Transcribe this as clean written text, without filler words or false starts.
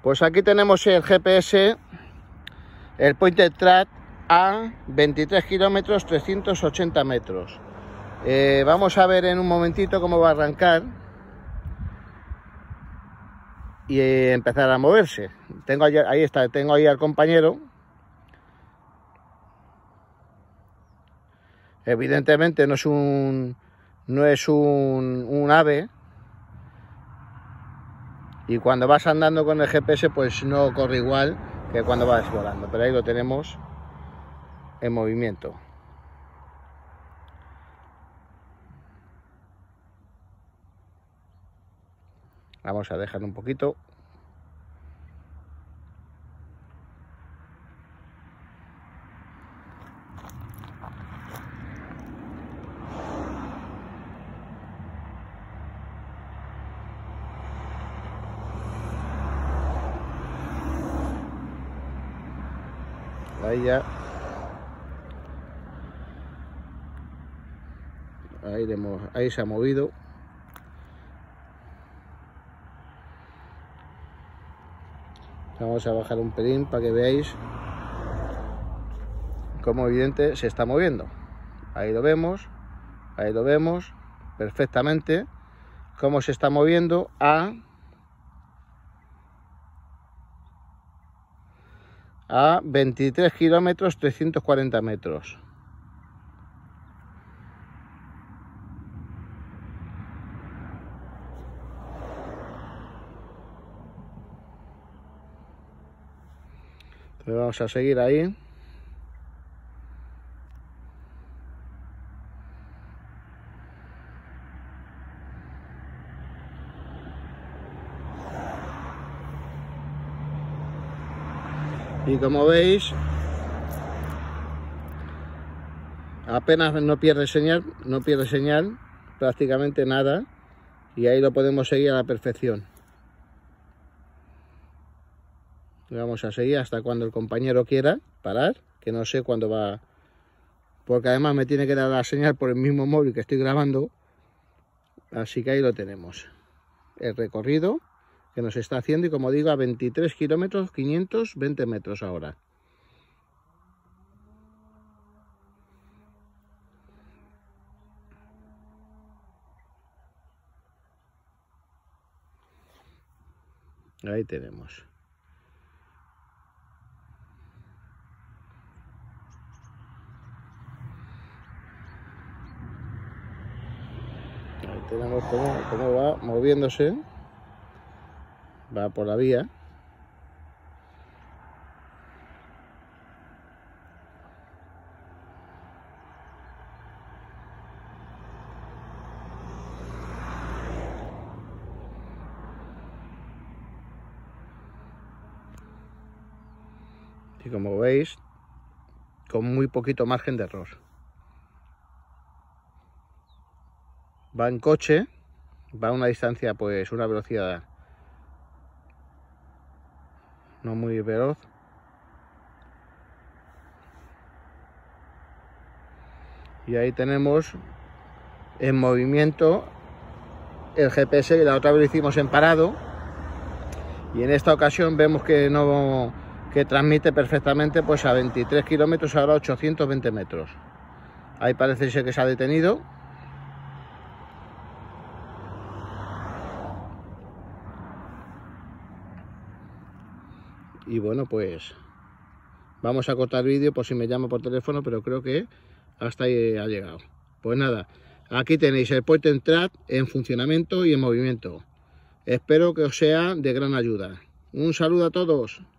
Pues aquí tenemos el GPS, el Pointer Track a 23 kilómetros 380 metros. Vamos a ver en un momentito cómo va a arrancar y empezar a moverse. Ahí está, tengo ahí al compañero. Evidentemente no es un ave, y cuando vas andando con el GPS pues no corre igual que cuando vas volando, pero ahí lo tenemos en movimiento. Vamos a dejar un poquito. Ahí ya. Ahí se ha movido. Vamos a bajar un pelín para que veáis cómo evidente se está moviendo. Ahí lo vemos perfectamente cómo se está moviendo a 23 kilómetros 340 metros. Entonces vamos a seguir ahí. Y como veis, apenas no pierde señal, prácticamente nada, y ahí lo podemos seguir a la perfección. Vamos a seguir hasta cuando el compañero quiera parar, que no sé cuándo va, porque además me tiene que dar la señal por el mismo móvil que estoy grabando, así que ahí lo tenemos, el recorrido que nos está haciendo, y como digo, a 23 kilómetros 520 metros ahora. Ahí tenemos. Ahí tenemos cómo va moviéndose. Va por la vía. Y como veis, con muy poquito margen de error. Va en coche, va a una distancia, pues una velocidad no muy veloz. Y ahí tenemos en movimiento el GPS, que la otra vez lo hicimos en parado, y en esta ocasión vemos que transmite perfectamente, pues a 23 kilómetros, ahora 820 metros. Ahí parece ser que se ha detenido. Y bueno, pues vamos a cortar vídeo por si me llama por teléfono, pero creo que hasta ahí ha llegado. Pues nada, aquí tenéis el Pointer Track en funcionamiento y en movimiento. Espero que os sea de gran ayuda. Un saludo a todos.